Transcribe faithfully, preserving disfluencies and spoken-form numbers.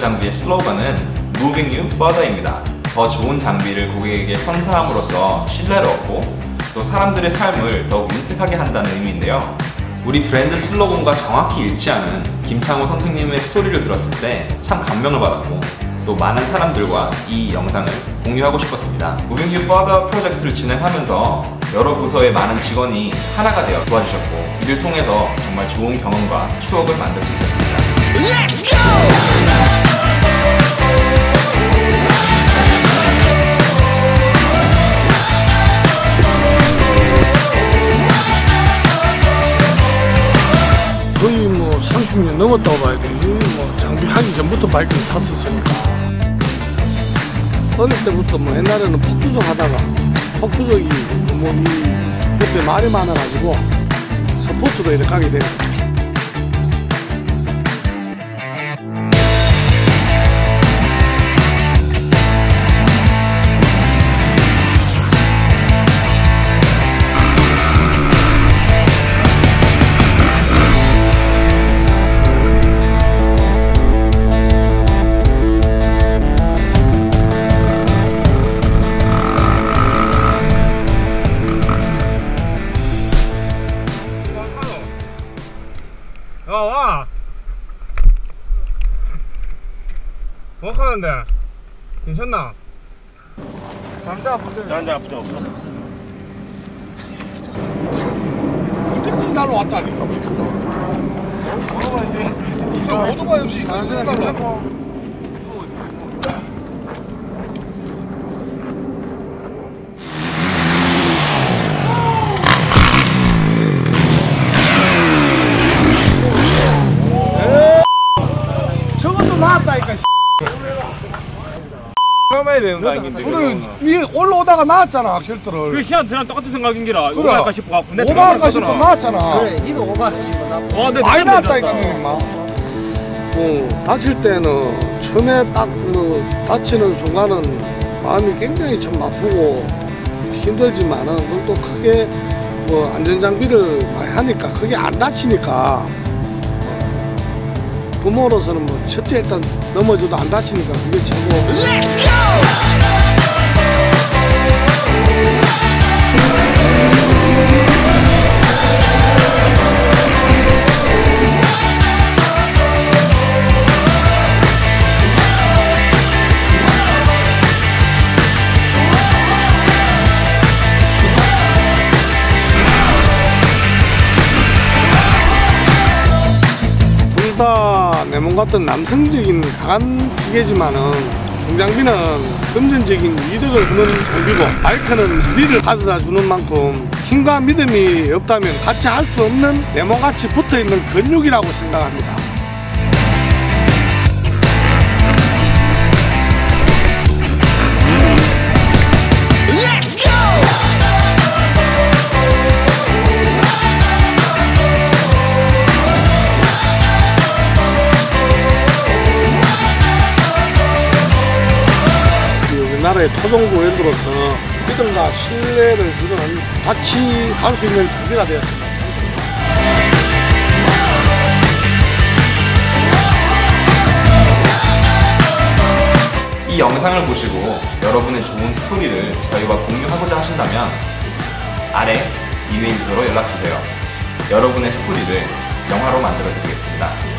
장비의 슬로건은 Moving You Further입니다. 더 좋은 장비를 고객에게 선사함으로써 신뢰를 얻고 또 사람들의 삶을 더욱 윤택하게 한다는 의미인데요. 우리 브랜드 슬로건과 정확히 일치하는 김창호 선생님의 스토리를 들었을 때 참 감명을 받았고 또 많은 사람들과 이 영상을 공유하고 싶었습니다. Moving You Further 프로젝트를 진행하면서 여러 부서의 많은 직원이 하나가 되어 도와주셨고 이를 통해서 정말 좋은 경험과 추억을 만들 수 있었습니다. Let's go! 거의 뭐 삼십 년 넘었다고 봐야 되지. 뭐 장비하기 전부터 바이크를 탔었으니까. 어릴 때부터 뭐 옛날에는 폭주석 하다가 폭주석이 뭐 이 옆에 말이 많아가지고 스포츠로 이렇게 가게 됐어요. 야, 와! 뭐 하는데? 괜찮나? 남자 아프죠? 남자 아프죠? 어떻게 날로 왔다니? 오토바이 없이 날로 왔다. 나왔다니까. 처음에 되는 거 아닌데. 그래, 위에 올라오다가 나왔잖아, 쉘터를. 그 희한테랑 똑같은 생각인기라. 그래. 오버할까 싶어. 근데 오버할까 싶어 나왔잖아. 그래, 니도 오버할까 싶어 나. 어, 근데 많이 나왔다니까, 임마. 어, 다칠 때는 처음에 딱 그 다치는 순간은 마음이 굉장히 좀 아프고 힘들지만은 또 크게 뭐 안전장비를 많이 하니까 그게 안 다치니까. 부모로서는 뭐 첫째 일단 넘어져도 안 다치니까 그게 최고. Let's go! 다 내 몸 같은 남성적인 강한 기계지만은 중장비는 금전적인 이득을 주는 장비고 바이크는 스릴을 가져다 주는 만큼 힘과 믿음이 없다면 같이 할 수 없는 네모같이 붙어있는 근육이라고 생각합니다. Let's go! 우리나라의 토종고 랜드로서 믿음과 신뢰를 주는 같이 갈 수 있는 장비가 되었습니다. 이 영상을 보시고 여러분의 좋은 스토리를 저희와 공유하고자 하신다면 아래 이메일 주소로 연락주세요. 여러분의 스토리를 영화로 만들어 드리겠습니다.